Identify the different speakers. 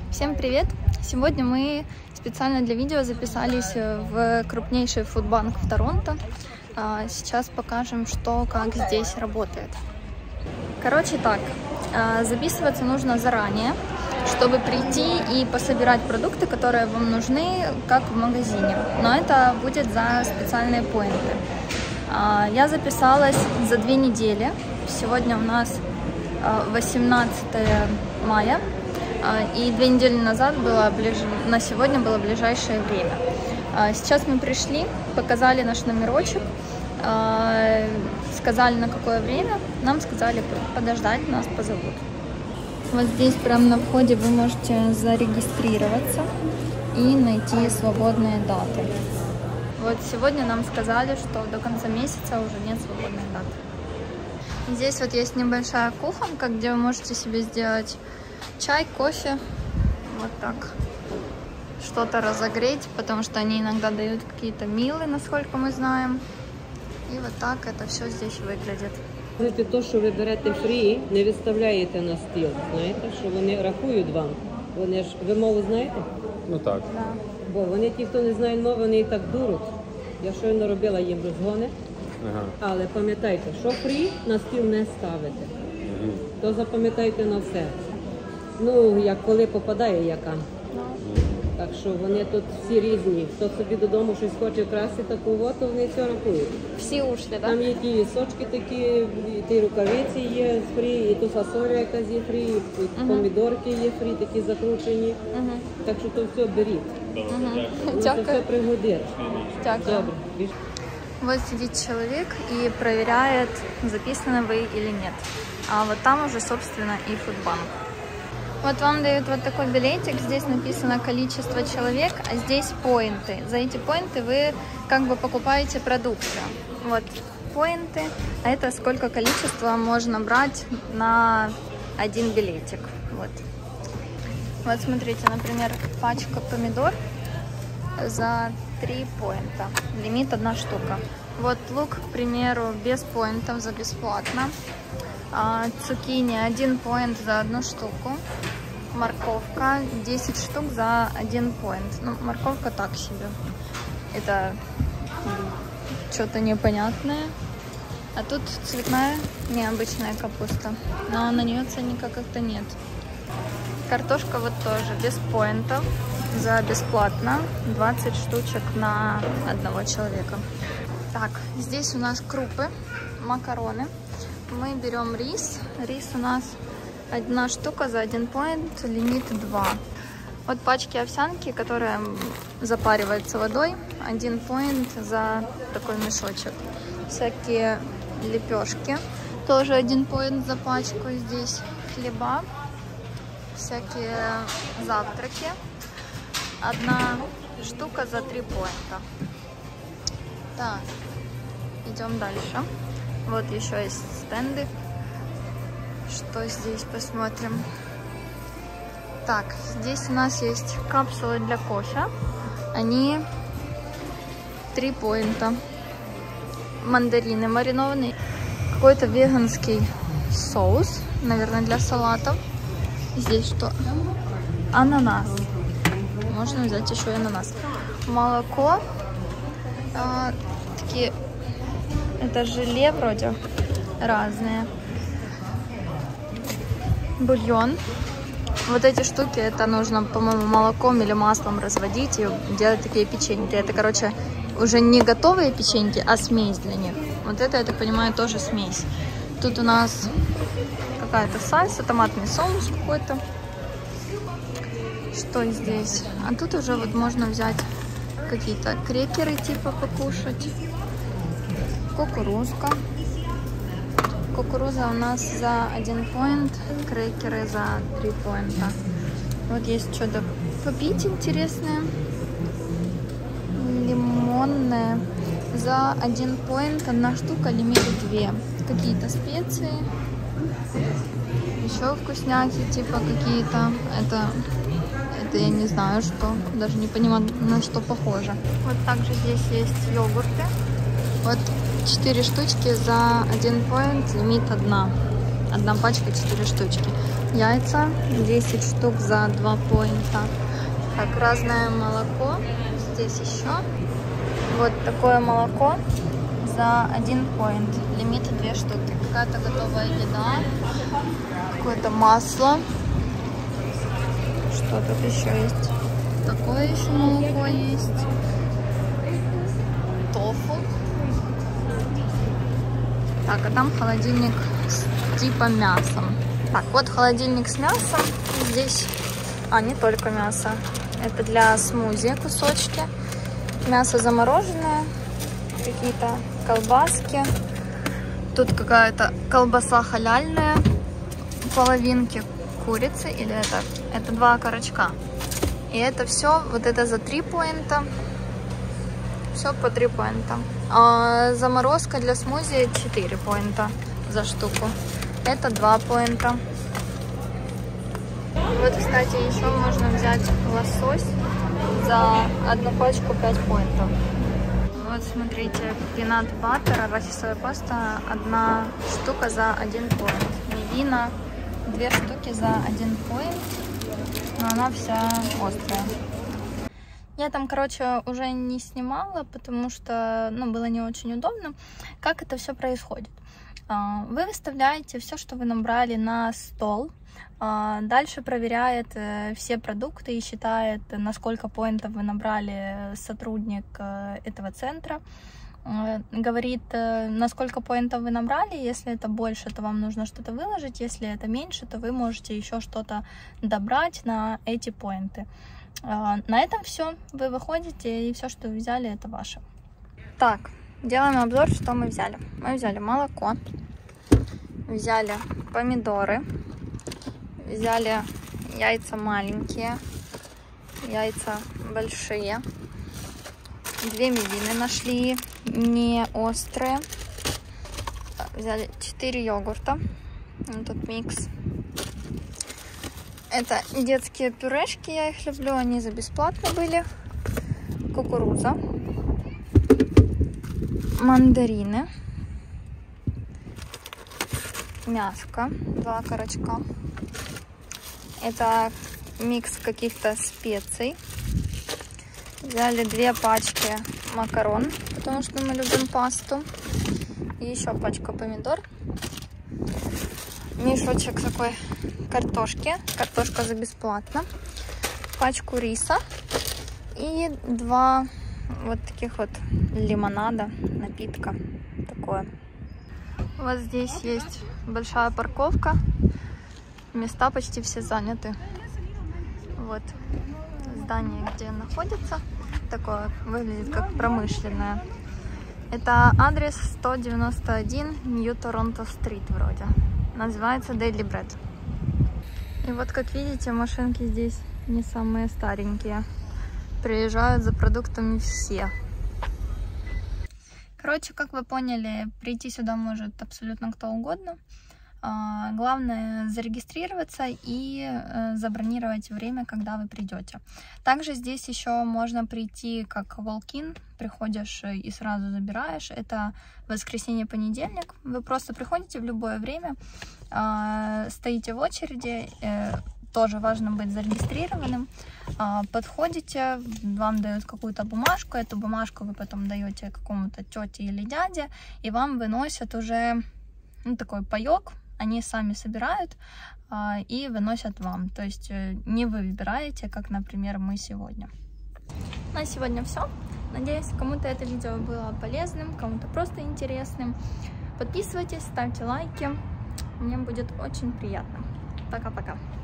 Speaker 1: Всем привет! Сегодня мы специально для видео записались в крупнейший фудбанк в Торонто. Сейчас покажем, что, как здесь работает. Короче так, записываться нужно заранее, чтобы прийти и пособирать продукты, которые вам нужны, как в магазине. Но это будет за специальные поинты. Я записалась за 2 недели. Сегодня у нас 18 мая. И 2 недели назад на сегодня было ближайшее время. Сейчас мы пришли, показали наш номерочек, сказали на какое время, нам сказали подождать, нас позовут. Вот здесь прямо на входе вы можете зарегистрироваться и найти свободные даты. Вот сегодня нам сказали, что до конца месяца уже нет свободных дат. Здесь вот есть небольшая кухонка, где вы можете себе сделать чай, кофе, вот так, что-то разогреть, потому что они иногда дают какие-то милы, насколько мы знаем. І вот так это все здесь виглядить.
Speaker 2: Знаєте, то, що ви берете фрі, не виставляєте на стіл, знаєте, що вони рахують вам. Вони ж, ви мову знаєте?
Speaker 3: Ну так.
Speaker 1: Да.
Speaker 2: Бо вони, ті, хто не знає мови, вони і так дуруть. Я щойно робила їм розгони, але пам'ятайте, що фрі на стіл не ставите. То запам'ятайте на все. Ну, як коли попадає яка. Так що вони тут всі різні. Хто собі додому щось хоче красти такого, то вони все рахують.
Speaker 1: Всі ушли, так?
Speaker 2: Там є ті сочки такі, і ті рукавиці є фрі, і ту фасоля якась є фрі, і помідорки є фрі, такі закручені. Так що то все беріть.
Speaker 1: Дякую.
Speaker 2: Це все пригодиться.
Speaker 1: Дякую.
Speaker 2: Добре.
Speaker 1: Вот сидит человек и проверяет, записаны вы или нет. А вот там уже, собственно, и фудбанк. Вот вам дают вот такой билетик, здесь написано количество человек, а здесь поинты. За эти поинты вы как бы покупаете продукты. Вот поинты, а это сколько количества можно брать на один билетик. Вот. Вот смотрите, например, пачка помидор за 3 поинта. Лимит 1 штука. Вот лук, к примеру, без поинтов за бесплатно. Цукини 1 поинт за 1 штуку. Морковка 10 штук за 1 поинт. Ну, морковка так себе. Это что-то непонятное. А тут цветная необычная капуста. Но на нее ценника как-то нет. Картошка вот тоже без поинтов за бесплатно. 20 штучек на 1 человека. Так, здесь у нас крупы, макароны. Мы берем рис. Рис у нас 1 штука за 1 поинт, лимит 2. Вот пачки овсянки, которая запаривается водой, 1 поинт за такой мешочек. Всякие лепешки, тоже 1 поинт за пачку. Здесь хлеба, всякие завтраки, 1 штука за 3 поинта. Так, идем дальше. Вот еще есть стенды. Что здесь посмотрим? Так, здесь у нас есть капсулы для кофе. Они 3 поинта. Мандарины маринованные. Какой-то веганский соус, наверное, для салатов. Здесь что? Ананас. Можно взять еще и ананас. Молоко. Такие, это желе вроде разные. Бульон. Вот эти штуки, это нужно, по-моему, молоком или маслом разводить и делать такие печеньки. Это, короче, уже не готовые печеньки, а смесь для них. Вот это, я так понимаю, тоже смесь. Тут у нас какая-то сальса, томатный соус какой-то. Что здесь? А тут уже вот можно взять какие-то крекеры типа покушать. Кукурузка. Кукуруза у нас за 1 поинт, крекеры за 3 поинта. Вот есть что-то попить интересное. Лимонное за 1 поинт, 1 штука, лимит 2. Какие-то специи. Еще вкусняки типа какие-то. Это я не знаю что. Даже не понимаю, на что похоже. Вот также здесь есть йогурты. Вот 4 штучки за 1 поинт, лимит 1. Одна пачка 4 штучки. Яйца 10 штук за 2 поинта. Так, разное молоко. Здесь еще. Вот такое молоко за 1 поинт. Лимит 2 штуки. Какая-то готовая еда. Какое-то масло. Что тут еще есть? Такое еще молоко есть. Тофу. Так, а там холодильник с типа мясом. Так, вот холодильник с мясом. Здесь, не только мясо. Это для смузи кусочки. Мясо замороженное. Какие-то колбаски. Тут какая-то колбаса халяльная. Половинки курицы. Или это 2 окорочка. И это все, вот это за 3 поинта. Все по 3 поинта. А заморозка для смузи 4 поинта за штуку. Это 2 поинта. Вот, кстати, еще можно взять лосось за 1 пачку 5 поинтов. Вот, смотрите, пинат баттер, арахисовая паста, 1 штука за 1 поинт. Мивина 2 штуки за 1 поинт, но она вся острая. Я там, короче, уже не снимала, потому что, было не очень удобно. Как это все происходит? Вы выставляете все, что вы набрали, на стол. Дальше проверяет все продукты и считает, на сколько поинтов вы набрали сотрудник этого центра. Говорит, на сколько поинтов вы набрали. Если это больше, то вам нужно что-то выложить. Если это меньше, то вы можете еще что-то добрать на эти поинты. На этом все. Вы выходите, и все, что вы взяли, это ваше. Так, делаем обзор, что мы взяли. Мы взяли молоко, взяли помидоры, взяли яйца маленькие, яйца большие, 2 мивины нашли, не острые. Взяли 4 йогурта, тут микс. Это детские пюрешки, я их люблю, они за бесплатно были. Кукуруза, мандарины, мяско, 2 окорочка. Это микс каких-то специй. Взяли 2 пачки макарон, потому что мы любим пасту. И еще пачка помидор. Мешочек такой картошки. Картошка за бесплатно. Пачку риса. И 2 вот таких вот лимонада, напитка. Такое. Вот здесь есть большая парковка. Места почти все заняты. Вот здание, где находится. Такое выглядит как промышленное. Это адрес 191 Нью-Торонто-стрит вроде. Называется Daily Bread. И вот, как видите, машинки здесь не самые старенькие. Приезжают за продуктами все. Короче, как вы поняли, прийти сюда может абсолютно кто угодно. Главное зарегистрироваться и забронировать время, когда вы придете. Также здесь еще можно прийти как walk-in, приходишь и сразу забираешь. Это воскресенье-понедельник. Вы просто приходите в любое время, стоите в очереди, тоже важно быть зарегистрированным. Подходите, вам дают какую-то бумажку, эту бумажку вы потом даете какому-то тете или дяде, и вам выносят уже такой паёк. Они сами собирают и выносят вам. То есть не вы выбираете, как, например, мы сегодня. На сегодня все. Надеюсь, кому-то это видео было полезным, кому-то просто интересным. Подписывайтесь, ставьте лайки. Мне будет очень приятно. Пока-пока.